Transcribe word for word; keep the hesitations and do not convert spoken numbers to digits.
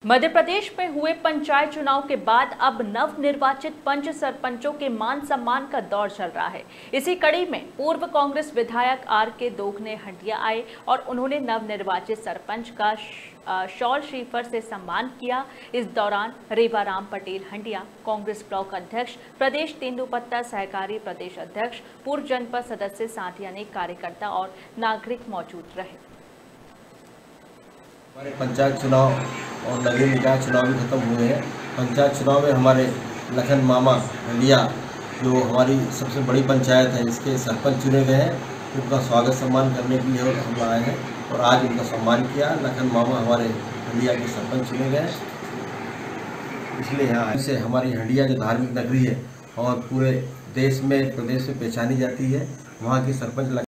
मध्य प्रदेश में हुए पंचायत चुनाव के बाद अब नव निर्वाचित पंच सरपंचों के मान सम्मान का दौर चल रहा है। इसी कड़ी में पूर्व कांग्रेस विधायक आर के दोगने हंडिया आए और उन्होंने नव निर्वाचित सरपंच का शॉल श्रीफर से सम्मान किया। इस दौरान रेवाराम पटेल हंडिया, कांग्रेस ब्लॉक अध्यक्ष, प्रदेश तेंदुपत्ता सहकारी प्रदेश अध्यक्ष, पूर्व जनपद सदस्य साथ अनेक कार्यकर्ता और नागरिक मौजूद रहे। हमारे पंचायत चुनाव और नगरीय निकाय चुनाव भी खत्म हुए हैं। पंचायत चुनाव में हमारे लखन मामा हंडिया, जो हमारी सबसे बड़ी पंचायत है, इसके सरपंच चुने गए हैं। उनका स्वागत सम्मान करने के लिए हम आए हैं और आज उनका सम्मान किया। लखन मामा हमारे हंडिया के सरपंच चुने गए, इसलिए यहाँ से हमारी हंडिया जो धार्मिक नगरी है और पूरे देश में प्रदेश में पहचानी जाती है, वहाँ की सरपंच